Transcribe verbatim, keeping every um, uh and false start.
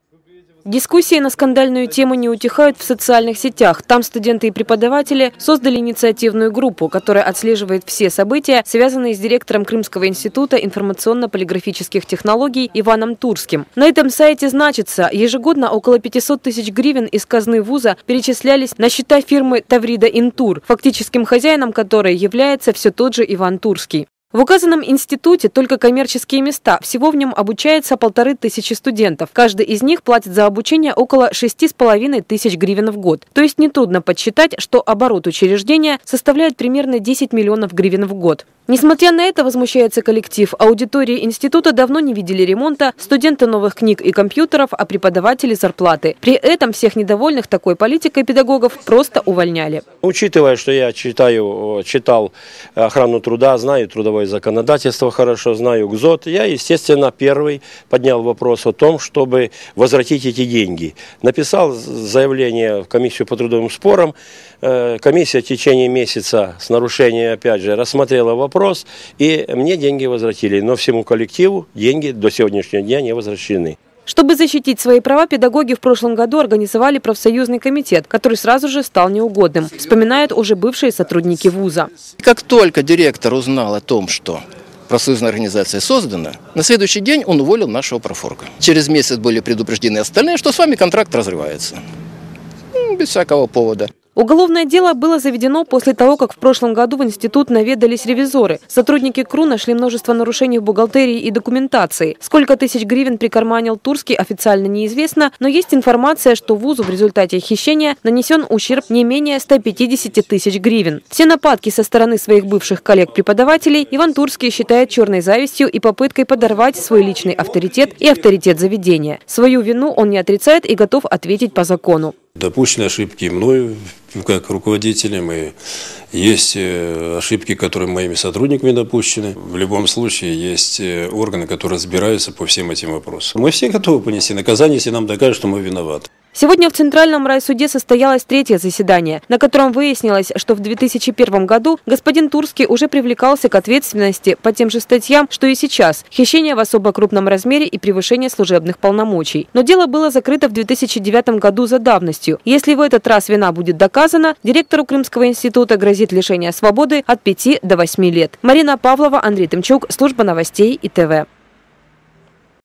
Дискуссии на скандальную тему не утихают в социальных сетях. Там студенты и преподаватели создали инициативную группу, которая отслеживает все события, связанные с директором Крымского института информационно-полиграфических технологий Иваном Турским. На этом сайте значится, ежегодно около пятисот тысяч гривен из казны вуза перечислялись на счета фирмы Таврида Интур, фактическим хозяином которой является все тот же Иван Турский. В указанном институте только коммерческие места. Всего в нем обучается полторы тысячи студентов. Каждый из них платит за обучение около шести с половиной тысяч гривен в год. То есть нетрудно подсчитать, что оборот учреждения составляет примерно десять миллионов гривен в год. Несмотря на это, возмущается коллектив, аудитории института давно не видели ремонта, студенты новых книг и компьютеров, а преподаватели зарплаты. При этом всех недовольных такой политикой педагогов просто увольняли. Учитывая, что я читаю, читал охрану труда, знаю трудовое законодательство хорошо, знаю ГЗОТ, я, естественно, первый поднял вопрос о том, чтобы возвратить эти деньги. Написал заявление в комиссию по трудовым спорам. Комиссия в течение месяца с нарушением, опять же, рассмотрела вопрос, и мне деньги возвратили. Но всему коллективу деньги до сегодняшнего дня не возвращены. Чтобы защитить свои права, педагоги в прошлом году организовали профсоюзный комитет, который сразу же стал неугодным, вспоминают уже бывшие сотрудники вуза. Как только директор узнал о том, что профсоюзная организация создана, на следующий день он уволил нашего профорга. Через месяц были предупреждены остальные, что с вами контракт разрывается. Без всякого повода. Уголовное дело было заведено после того, как в прошлом году в институт наведались ревизоры. Сотрудники КРУ нашли множество нарушений в бухгалтерии и документации. Сколько тысяч гривен прикарманил Турский, официально неизвестно, но есть информация, что вузу в результате хищения нанесен ущерб не менее ста пятидесяти тысяч гривен. Все нападки со стороны своих бывших коллег-преподавателей Иван Турский считает черной завистью и попыткой подорвать свой личный авторитет и авторитет заведения. Свою вину он не отрицает и готов ответить по закону. Допущены ошибки мною, как руководителем, и есть ошибки, которые моими сотрудниками допущены. В любом случае есть органы, которые разбираются по всем этим вопросам. Мы все готовы понести наказание, если нам докажут, что мы виноваты. Сегодня в Центральном райсуде состоялось третье заседание, на котором выяснилось, что в две тысячи первом году господин Турский уже привлекался к ответственности по тем же статьям, что и сейчас – хищение в особо крупном размере и превышение служебных полномочий. Но дело было закрыто в две тысячи девятом году за давностью. Если в этот раз вина будет доказана, директору Крымского института грозит лишение свободы от пяти до восьми лет. Марина Павлова, Андрей Тымчук, служба новостей И Т В.